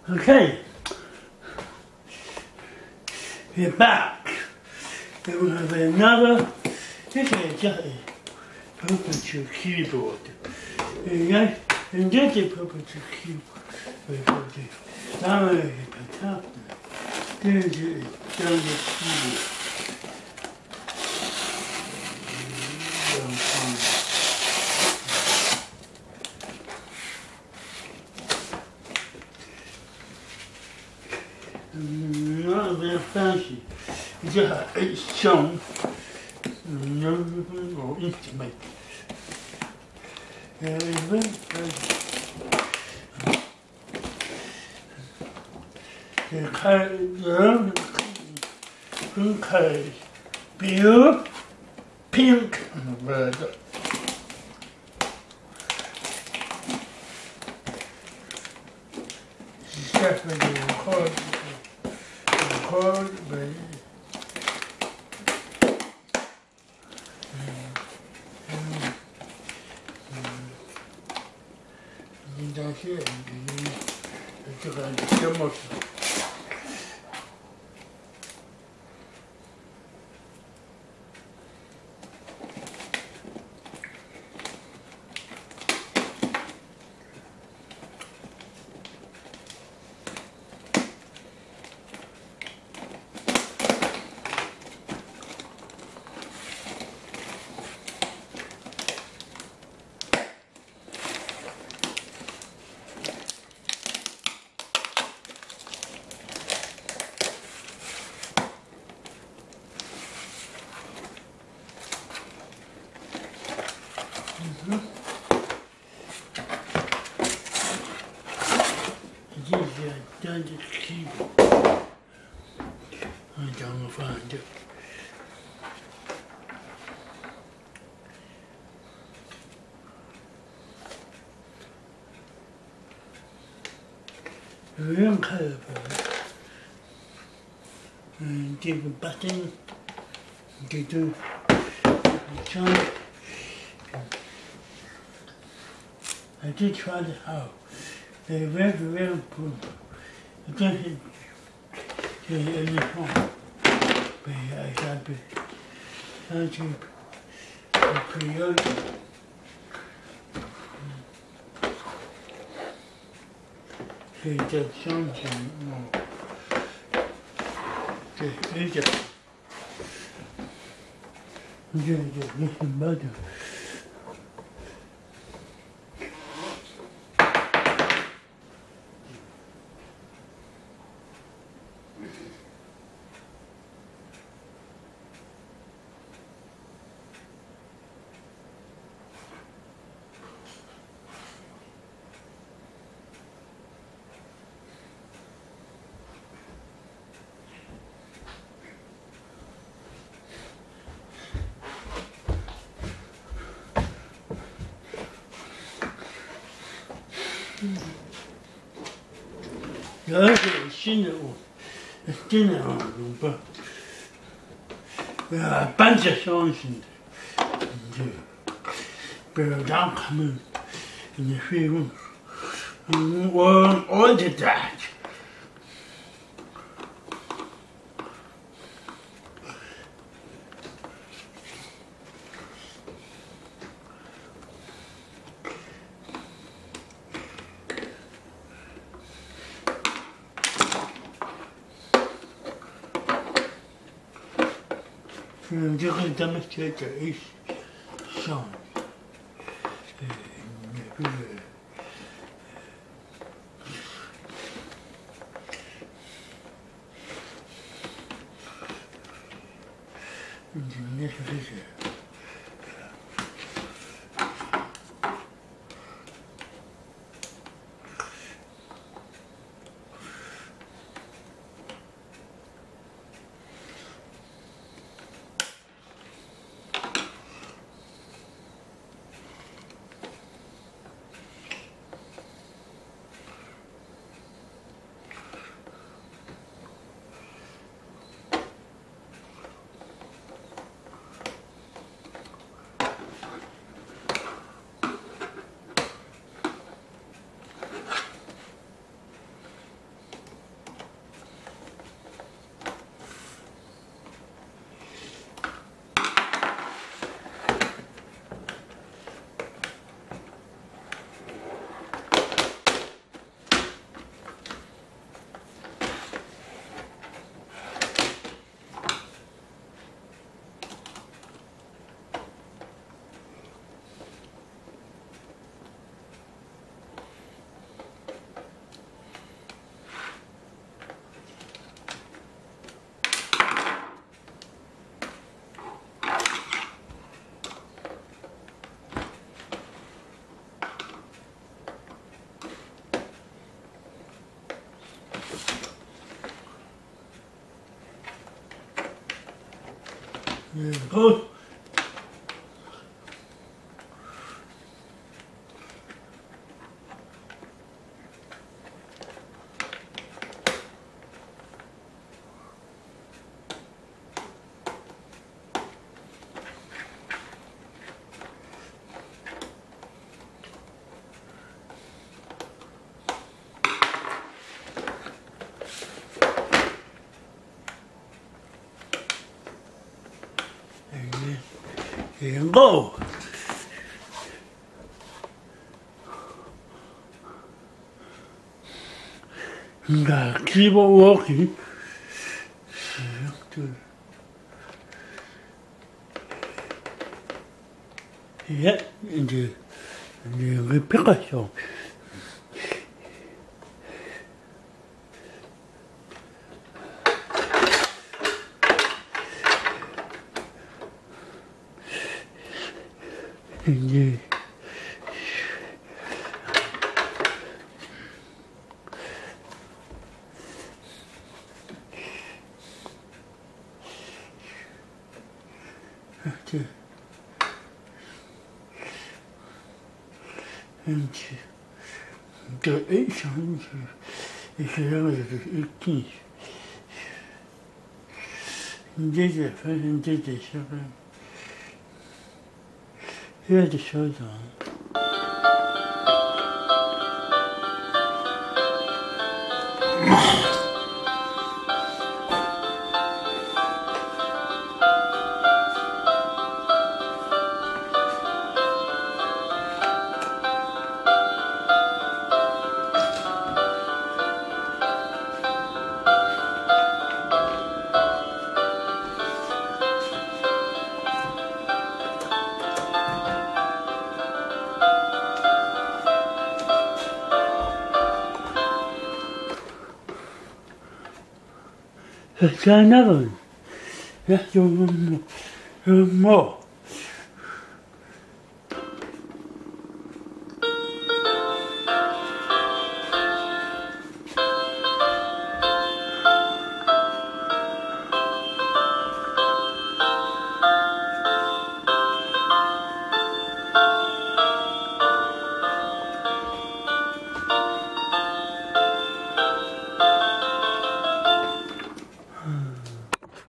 Okay, we're back. Then we have another, this is just a perpetual keyboard. Okay, and this is perpetual keyboard. Now we can tap that. This is just a keyboard. Not very fancy. It's just it's shown or intimate. It's very fancy. The color is blue, pink, and red. It's definitely recorded. But that's it. It's got down the keyboard. I don't find it. Real color, and different button, different chunk. I did try it out. They're very good. I don't think there's any problem. But I got to create that something more. Okay, just listen better.而且新的我，真的啊，不，搬着相信的，就不要让他们你费用，我的在。这个咱们学这一项，那个，那是这些。 There you go. Here you go. Gotta keep on walking. Yeah, 이제 repération. 이제 de échange qui déjà fait déjà il y a des choses c'est un aveugle. Là, je me mort.